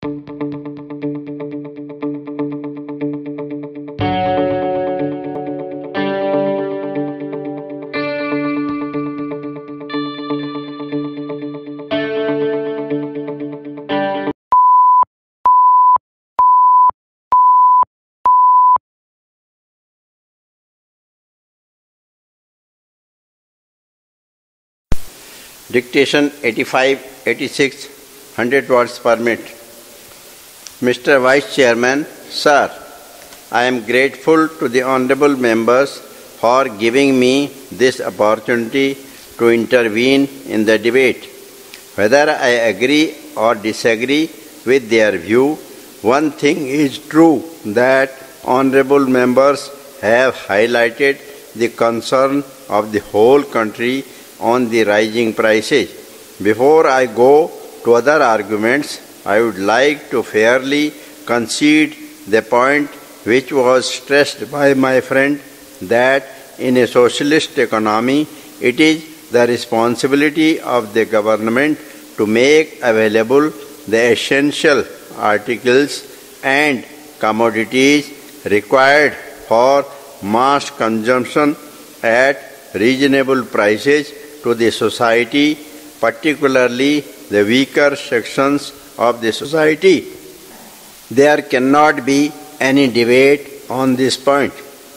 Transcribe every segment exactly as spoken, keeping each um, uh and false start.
Dictation eighty-five, eighty-six, one hundred words per minute. Mister Vice Chairman, Sir, I am grateful to the honorable members for giving me this opportunity to intervene in the debate. Whether I agree or disagree with their view, one thing is true, that honorable members have highlighted the concern of the whole country on the rising prices. Before I go to other arguments, I would like to fairly concede the point which was stressed by my friend, that in a socialist economy, it is the responsibility of the government to make available the essential articles and commodities required for mass consumption at reasonable prices to the society, particularly the weaker sections of the society. There cannot be any debate on this point.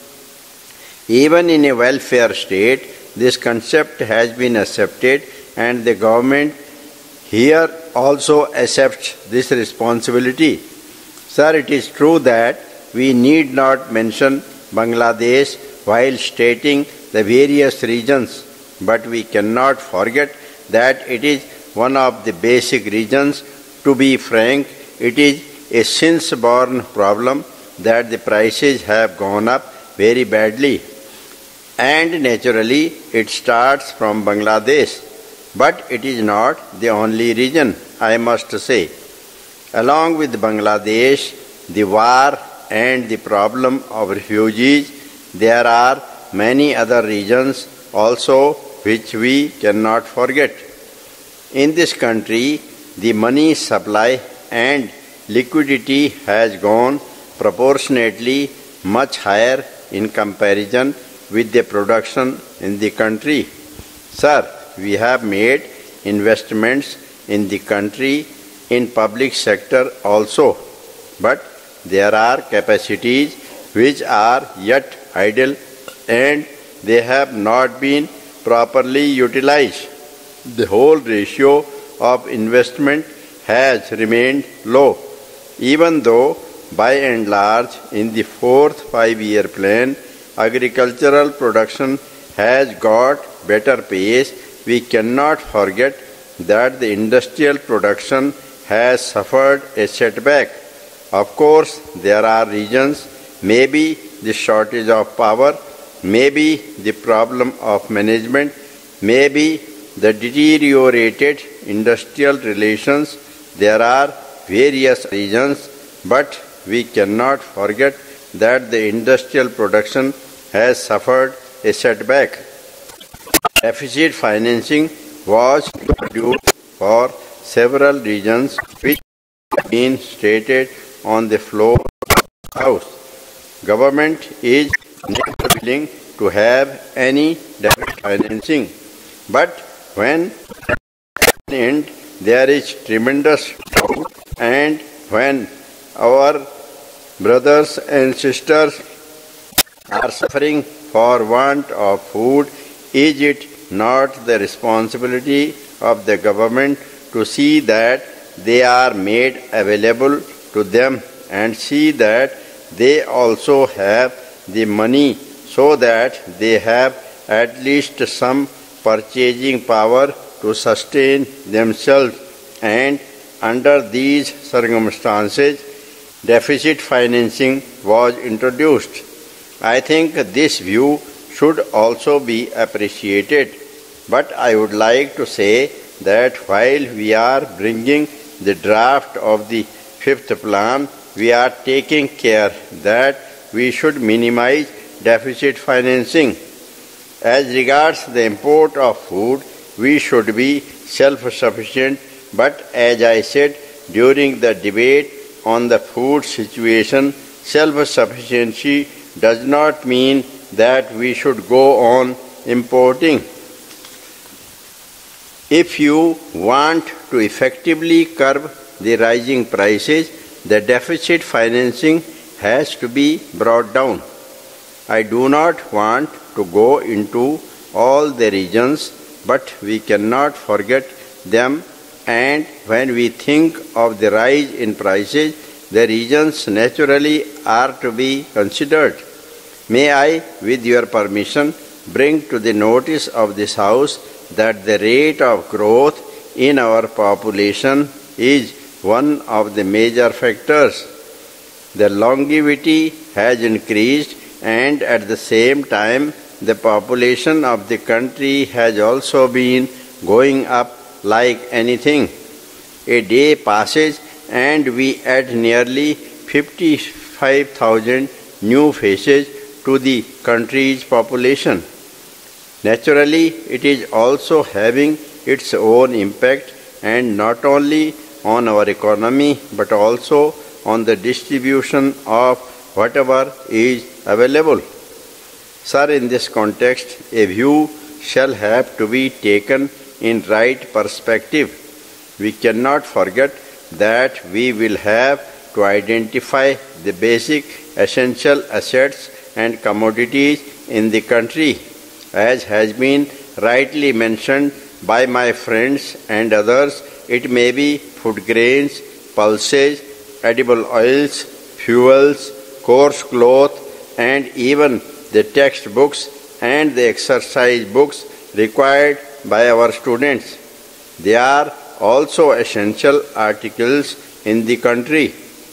Even in a welfare state, this concept has been accepted, and the government here also accepts this responsibility. Sir, it is true that we need not mention Bangladesh while stating the various regions, but we cannot forget that it is one of the basic reasons. To be frank, it is a since-born problem that the prices have gone up very badly. And naturally, it starts from Bangladesh. But it is not the only reason, I must say. Along with Bangladesh, the war and the problem of refugees, there are many other regions also which we cannot forget. In this country, the money supply and liquidity has gone proportionately much higher in comparison with the production in the country. Sir, we have made investments in the country in public sector also, but there are capacities which are yet idle and they have not been properly utilized. The whole ratio of investment has remained low, even though by and large in the fourth five-year plan agricultural production has got better pace. We cannot forget that the industrial production has suffered a setback. Of course, there are reasons, maybe the shortage of power, maybe the problem of management, maybe the deteriorated industrial relations. There are various reasons, but we cannot forget that the industrial production has suffered a setback. Deficit financing was introduced for several reasons which have been stated on the floor of the House. Government is never willing to have any deficit financing, but when at the end there is tremendous doubt, and when our brothers and sisters are suffering for want of food, is it not the responsibility of the government to see that they are made available to them and see that they also have the money so that they have at least some purchasing power to sustain themselves? And under these circumstances, deficit financing was introduced. I think this view should also be appreciated, but I would like to say that while we are bringing the draft of the fifth plan, we are taking care that we should minimize deficit financing. As regards the import of food, we should be self-sufficient, but as I said, during the debate on the food situation, self-sufficiency does not mean that we should go on importing. If you want to effectively curb the rising prices, the deficit financing has to be brought down. I do not want to go into all the regions, but we cannot forget them, and when we think of the rise in prices, the regions naturally are to be considered. May I, with your permission, bring to the notice of this House that the rate of growth in our population is one of the major factors. The longevity has increased, and at the same time, the population of the country has also been going up like anything. A day passes and we add nearly fifty-five thousand new faces to the country's population. Naturally, it is also having its own impact, and not only on our economy but also on the distribution of whatever is available. Sir, in this context, a view shall have to be taken in right perspective. We cannot forget that we will have to identify the basic essential assets and commodities in the country. As has been rightly mentioned by my friends and others, it may be food grains, pulses, edible oils, fuels, coarse cloth, and even the textbooks and the exercise books required by our students. They are also essential articles in the country.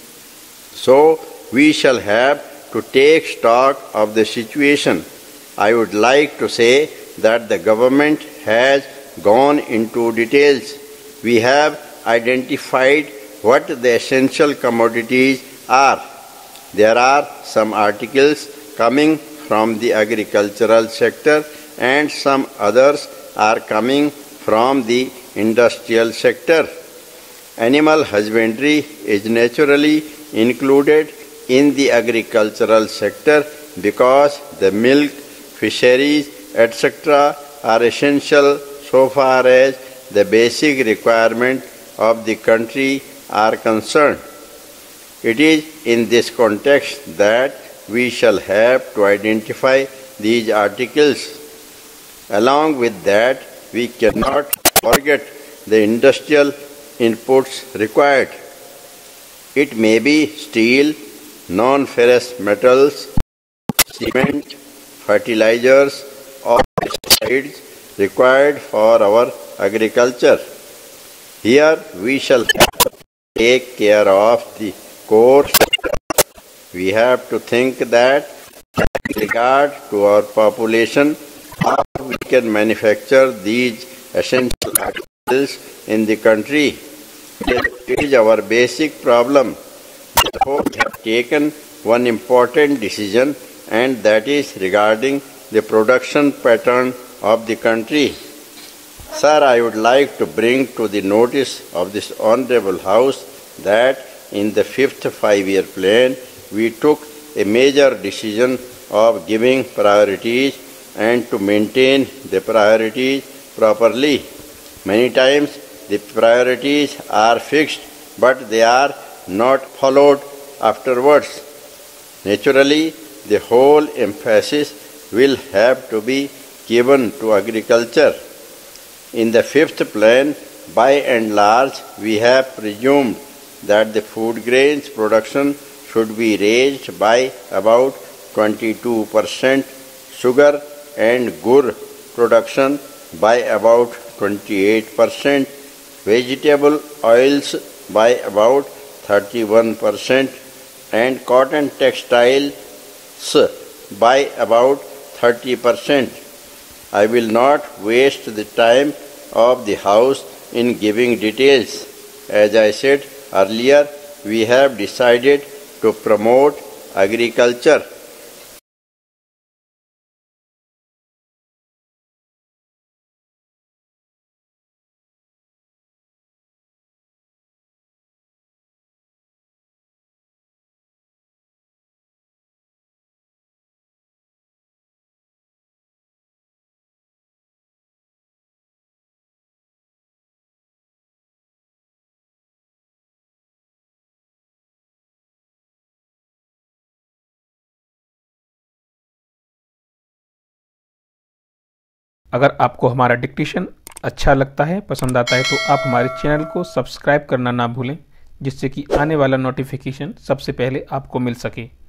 So we shall have to take stock of the situation. I would like to say that the government has gone into details. We have identified what the essential commodities are. There are some articles coming from the agricultural sector, and some others are coming from the industrial sector. Animal husbandry is naturally included in the agricultural sector because the milk, fisheries, et cetera are essential so far as the basic requirement of the country are concerned. It is in this context that we shall have to identify these articles. Along with that, we cannot forget the industrial inputs required. It may be steel, non-ferrous metals, cement, fertilizers, or pesticides required for our agriculture. Here we shall have to take care of the core. We have to think that with regard to our population, how we can manufacture these essential articles in the country. It is our basic problem. Therefore, we have taken one important decision, and that is regarding the production pattern of the country. Sir, I would like to bring to the notice of this Honorable House that in the fifth five-year plan, we took a major decision of giving priorities and to maintain the priorities properly. Many times the priorities are fixed, but they are not followed afterwards. Naturally, the whole emphasis will have to be given to agriculture. In the fifth plan, by and large, we have presumed that the food grains production should be raised by about twenty-two percent, sugar and gur production by about twenty-eight percent, vegetable oils by about thirty-one percent, and cotton textiles by about thirty percent. I will not waste the time of the House in giving details. As I said earlier, we have decided to promote agriculture. अगर आपको हमारा dictation अच्छा लगता है, पसंद आता है, तो आप हमारे चैनल को सब्सक्राइब करना ना भूलें, जिससे कि आने वाला नोटिफिकेशन सबसे पहले आपको मिल सके।